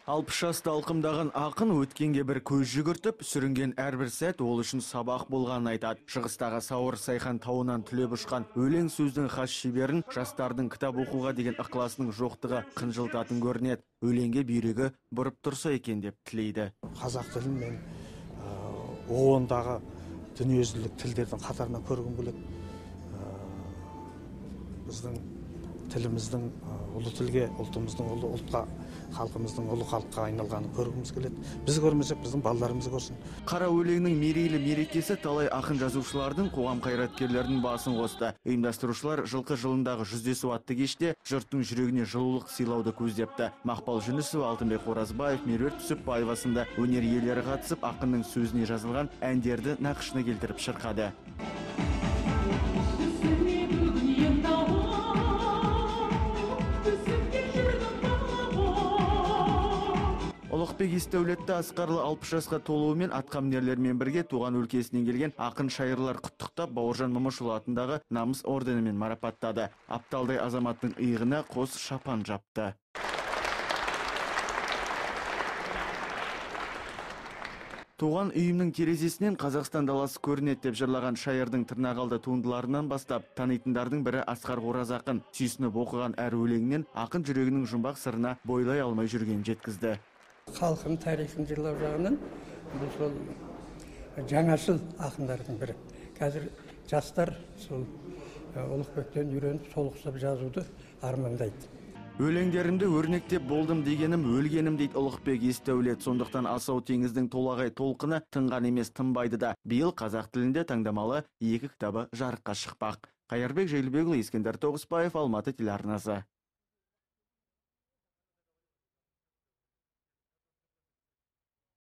60 жаста алқымдаған ақын өткенге бір көз жүгіртіп, сүрінген әрбір сәт ол үшін сабақ болғанын айтады. Шығыстағы Сауыр Сайхан тауынан түлеп ұшқан өлең сөздің хас шеберін жастардың кітап оқуға деген ықыласының жоқтығы қынжылтатын көрінеді. Өлеңге бүйрегі бұрып тұрса екен деп тілейді. Қазақ тілін мен ондағы дүниежүзілік тілдердің қатарына көргім келеді. Біздің тіліміздің ұлы тілге, ұлтымыздың ұлы ұлтқа, халқымыздың ұлы халыққа айналғанын көргіміз келеді. Біз көрмесек, біздің балаларымыз көрсін. Қара өлеңнің мерейлі мерекесі талай ақын жазушылардың, қоғам қайраткерлерінің басын қосты. Ұйымдастырушылар жылқы жылындағы жүздесу атты кеште жұрттың жүрегіне жылулық сыйлауды көздепті. Мақпал Жүнісова, Алтынбек Қоразбаев, Меруерт Түсіпбаева сынды өнер иелері қатысып, ақынның сөзіне жазылған әндерді нақышына келтіріп шырқады. Ұлықбек Есдәулетті асқарлы 60 жасқа толуымен атқамінерлермен бірге туған өлкесінен келген ақын шайырлар құттықтап, Бауыржан Момышұлы атындағы намыс орденімен марапаттады. Апталдай азаматтың иығына қос шапан жапты. Туған үйімнің терезесінен Қазақстан даласы көрінеді деп жырлаған шайырдың тырнақалды туындыларынан бастап, танитындардың бірі Асқар Оразақын. Сүйсініп оқыған әр өлеңінен ақын жүрегінің жұмбақ сырына бойлай алмай жүргенін жеткізді. Халқын тарихын жырлау жағынан бұл сол жаңашыл ақындардың бірі. Қазір жастар сол Ұлықбектен үйреніп солықсып жазуды армандайды. Өлеңдерімді өрнектеп болдым дегенім өлгенім дейді Ұлықбек Есдәулет. Сондықтан Асау теңіздің толағай толқыны тынған емес тынбайды да. Биыл қазақ тілінде таңдамалы 2 кітабы жарыққа шықпақ. Қайырбек Жейлібекұлы, Ескендір Тоғысбаев, Алматы телеарнасы.